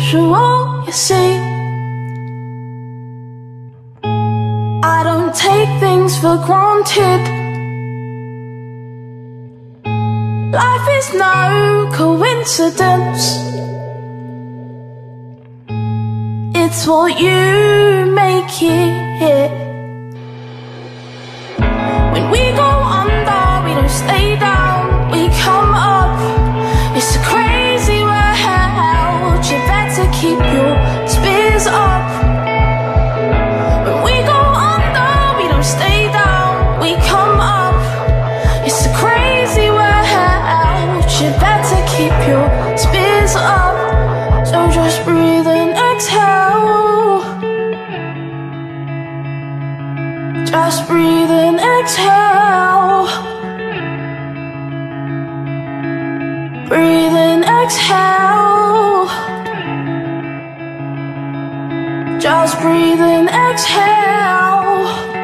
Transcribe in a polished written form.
unusual, you see. I don't take things for granted. Life is no coincidence. It's what you make it. When we go under, we don't stay down, we come up. It's a crazy world, you better keep your spears up. When we go under, we don't stay down, we come up. It's a crazy world, you better keep your spears up. So just breathe and exhale. Just breathe and exhale. Breathe and exhale. Just breathe and exhale.